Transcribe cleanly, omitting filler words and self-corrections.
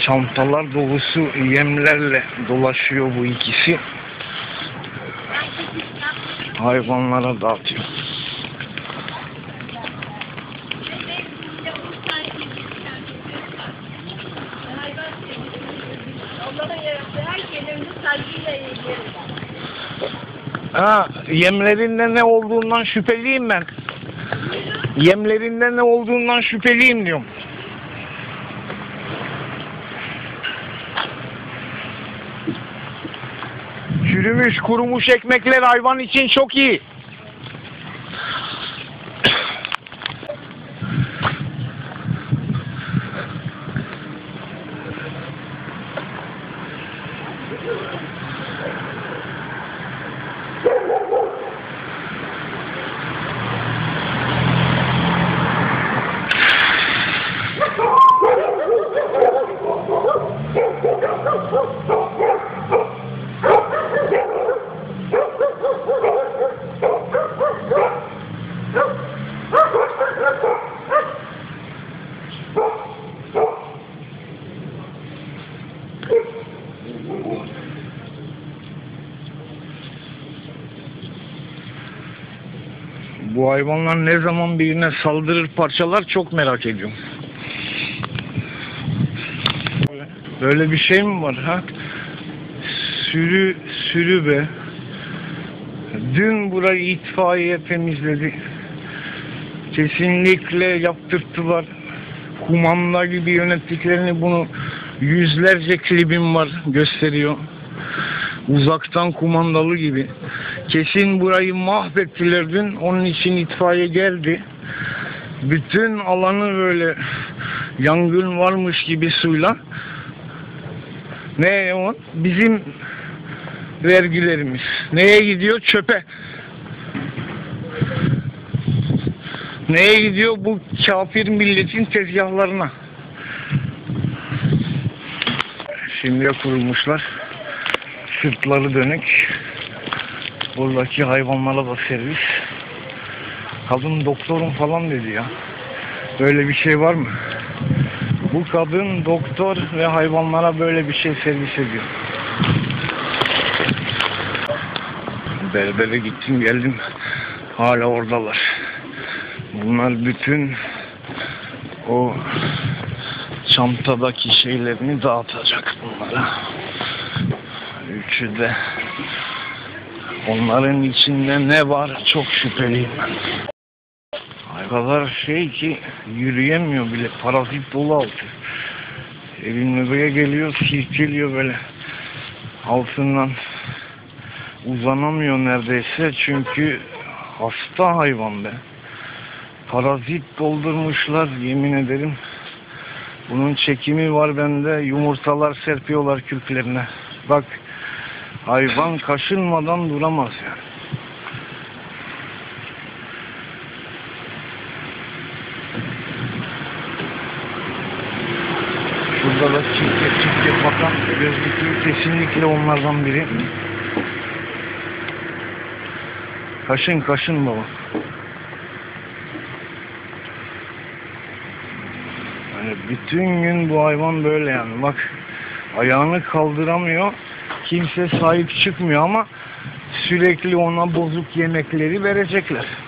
Çantalar dolusu yemlerle dolaşıyor bu ikisi. Hayvanlara dağıtıyor. Ha, yemlerinde ne olduğundan şüpheliyim ben. Yemlerinde ne olduğundan şüpheliyim diyorum. Çürümüş, kurumuş ekmekler hayvan için çok iyi. Bu hayvanlar ne zaman birine saldırır parçalar çok merak ediyorum. Böyle bir şey mi var ha? Sürü be. Dün burayı itfaiye temizledi. Kesinlikle yaptırttılar. Kumanda gibi yönettiklerini, bunu yüzlerce klibim var gösteriyor. Uzaktan kumandalı gibi. Kesin burayı mahvettiler dün. Onun için itfaiye geldi. Bütün alanı böyle yangın varmış gibi suyla. Ne o? Bizim vergilerimiz. Neye gidiyor? Çöpe. Neye gidiyor? Bu kafir milletin tezgahlarına. Şimdiye kurulmuşlar. Sırtları dönük. Buradaki hayvanlara da servis. Kadın doktorum falan dedi ya. Böyle bir şey var mı? Bu kadın doktor ve hayvanlara böyle bir şey servis ediyor. Berbere gittim geldim. Hala oradalar. Bunlar bütün o çantadaki şeylerini dağıtacak bunlara. Üçü de. Onların içinde ne var çok şüpheliyim ben. Ay kadar şey ki yürüyemiyor bile, parazit dolu altı. Evin buraya geliyor, silkeliyor böyle. Altından uzanamıyor neredeyse çünkü hasta hayvan be. Parazit doldurmuşlar yemin ederim. Bunun çekimi var bende, yumurtalar serpiyorlar kürklerine. Bak, hayvan kaşınmadan duramaz yani. Şurada da çiftlik bakan gözlüklü kesinlikle onlardan biri. Kaşın baba. Yani bütün gün bu hayvan böyle yani. Bak, ayağını kaldıramıyor. Kimse sahip çıkmıyor ama sürekli ona bozuk yemekleri verecekler.